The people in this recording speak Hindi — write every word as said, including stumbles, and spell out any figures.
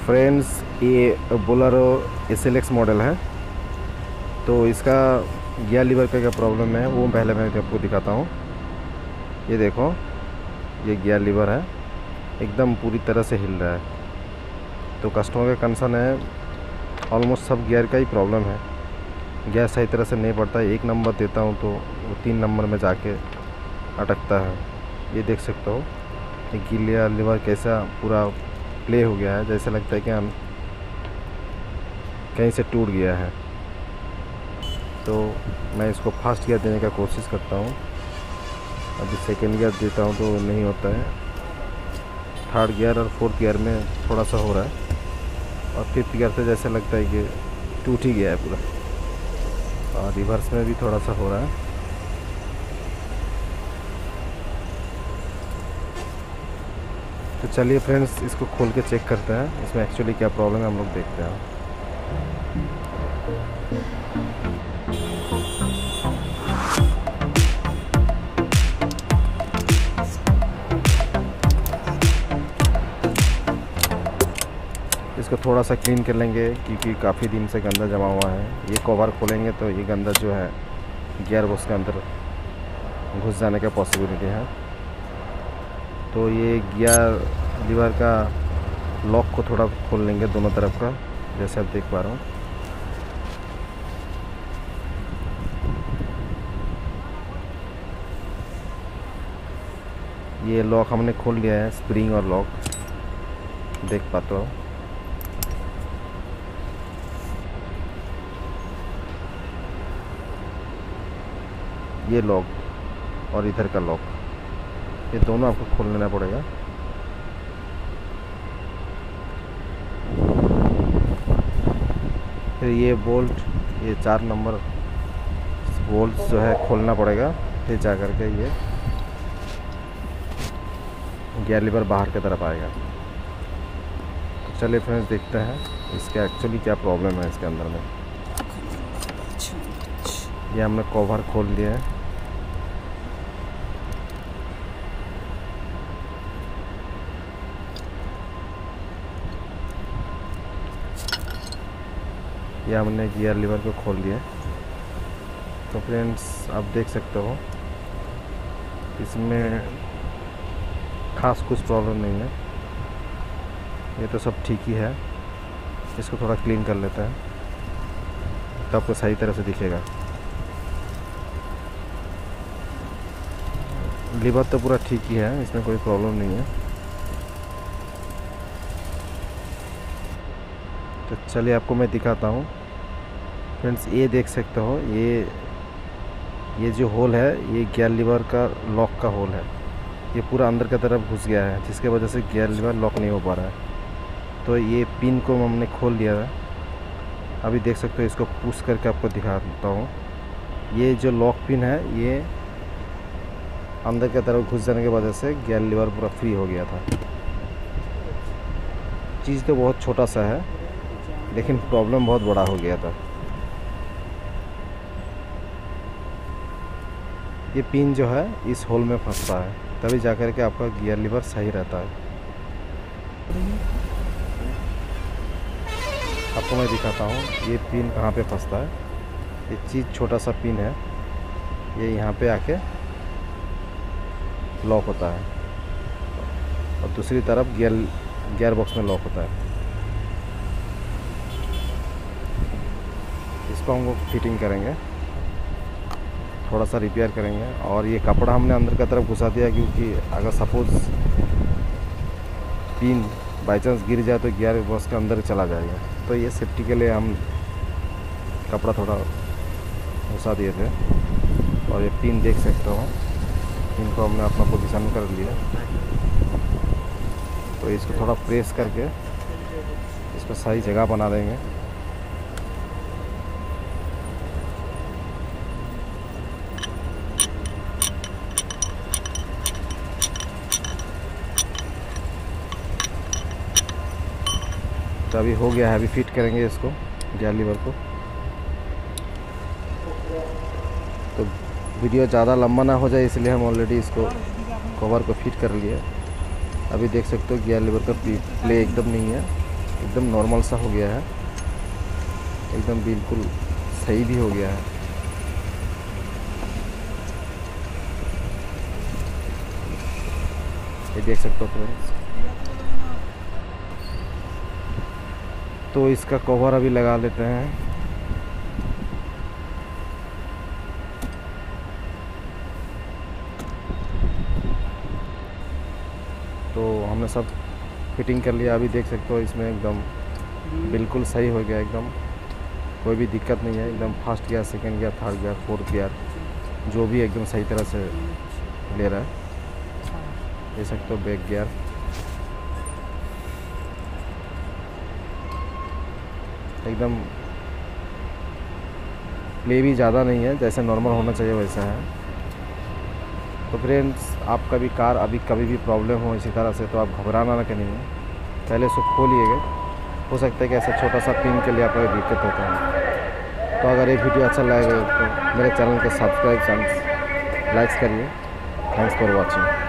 फ्रेंड्स, ये Bolero S L X model है। तो इसका गियर लीवर का क्या प्रॉब्लम है वो पहले मैं आपको दिखाता हूँ। ये देखो, ये गियर लीवर है, एकदम पूरी तरह से हिल रहा है। तो कस्टमर का कंसर्न है ऑलमोस्ट सब गियर का ही प्रॉब्लम है, गियर सही तरह से नहीं पड़ता है। एक नंबर देता हूँ तो वो तीन नंबर में जाके अटकता है। ये देख सकते हो कि गियर लीवर कैसा पूरा प्ले हो गया है, जैसे लगता है कि हम कहीं से टूट गया है। तो मैं इसको फास्ट गियर देने का कोशिश करता हूँ। अभी सेकेंड गियर देता हूँ तो नहीं होता है, थर्ड गियर और फोर्थ गियर में थोड़ा सा हो रहा है, और फिफ्थ गियर से जैसे लगता है कि टूट ही गया है पूरा, और रिवर्स में भी थोड़ा सा हो रहा है। तो चलिए फ्रेंड्स, इसको खोल के चेक करते हैं इसमें एक्चुअली क्या प्रॉब्लम है, हम लोग देखते हैं। इसको थोड़ा सा क्लीन कर लेंगे क्योंकि काफ़ी दिन से गंदा जमा हुआ है। ये कवर खोलेंगे तो ये गंदा जो है गियर बॉक्स के अंदर घुस जाने का पॉसिबिलिटी है। तो ये गियर लीवर का लॉक को थोड़ा खोल लेंगे दोनों तरफ का, जैसे आप देख पा रहे हो। ये लॉक हमने खोल लिया है, स्प्रिंग और लॉक देख पाते हो। ये लॉक और इधर का लॉक, ये दोनों आपको खोल लेना पड़ेगा। फिर ये बोल्ट, ये चार नंबर बोल्ट जो है खोलना पड़ेगा, फिर जा कर के ये गियर लीवर बाहर की तरफ आएगा। तो चलिए फ्रेंड्स, देखते हैं इसका एक्चुअली क्या प्रॉब्लम है इसके अंदर में। ये हमने कवर खोल दिया है। ये हमने गियर लीवर को खोल दिया। तो फ्रेंड्स, आप देख सकते हो इसमें खास कुछ प्रॉब्लम नहीं है, ये तो सब ठीक ही है। इसको थोड़ा क्लीन कर लेते हैं तो आपको सही तरह से दिखेगा। लीवर तो पूरा ठीक ही है, इसमें कोई प्रॉब्लम नहीं है। तो चलिए आपको मैं दिखाता हूँ फ्रेंड्स। ये देख सकते हो, ये ये जो होल है ये गियर लीवर का लॉक का होल है। ये पूरा अंदर की तरफ घुस गया है, जिसके वजह से गियर लीवर लॉक नहीं हो पा रहा है। तो ये पिन को हमने खोल दिया है। अभी देख सकते हो, इसको पुश करके आपको दिखाता हूँ। ये जो लॉक पिन है ये अंदर की तरफ घुस जाने की वजह से गियर लीवर पूरा फ्री हो गया था। चीज़ तो बहुत छोटा सा है, लेकिन प्रॉब्लम बहुत बड़ा हो गया था। ये पिन जो है इस होल में फंसता है, तभी जाकर के आपका गियर लीवर सही रहता है। आपको मैं दिखाता हूँ ये पिन कहाँ पे फंसता है। ये चीज़ छोटा सा पिन है, ये यहाँ पे आके लॉक होता है, और दूसरी तरफ गियर गियर बॉक्स में लॉक होता है। इसको हम लोग फिटिंग करेंगे, थोड़ा सा रिपेयर करेंगे। और ये कपड़ा हमने अंदर की तरफ घुसा दिया, क्योंकि अगर सपोज़ पिन बाई चांस गिर जाए तो गियर बॉक्स के अंदर चला जाएगा। तो ये सेफ्टी के लिए हम कपड़ा थोड़ा घुसा दिए थे। और ये पिन देख सकते हो, इनको हमने अपना पोजीशन कर लिया। तो इसको थोड़ा प्रेस करके इसको सही जगह बना देंगे। तो अभी हो गया है, अभी फिट करेंगे इसको गियर लीवर को। तो वीडियो ज़्यादा लंबा ना हो जाए इसलिए हम ऑलरेडी इसको कवर को फिट कर लिए। अभी देख सकते हो गियर लीवर का प्ले एकदम नहीं है, एकदम नॉर्मल सा हो गया है, एकदम बिल्कुल सही भी हो गया है। ये देख सकते हो फ्रेंड्स। तो इसका कवर अभी लगा लेते हैं। तो हमने सब फिटिंग कर लिया। अभी देख सकते हो इसमें एकदम बिल्कुल सही हो गया, एकदम कोई भी दिक्कत नहीं है। एकदम first gear, second gear, third gear, fourth gear जो भी एकदम सही तरह से ले रहा है। देख सकते हो बैक गियर, एकदम प्ले भी ज़्यादा नहीं है, जैसे नॉर्मल होना चाहिए वैसा है। तो फ्रेंड्स, आपका भी कार अभी कभी भी प्रॉब्लम हो इसी तरह से तो आप घबराना ना कहीं, पहले उसको खोलिएगा। हो सकता है कि ऐसा छोटा सा पिन के लिए आपको दिक्कत होता है। तो अगर ये वीडियो अच्छा लगे तो मेरे चैनल को सब्सक्राइब, लाइक्स करिए। Thanks for watching.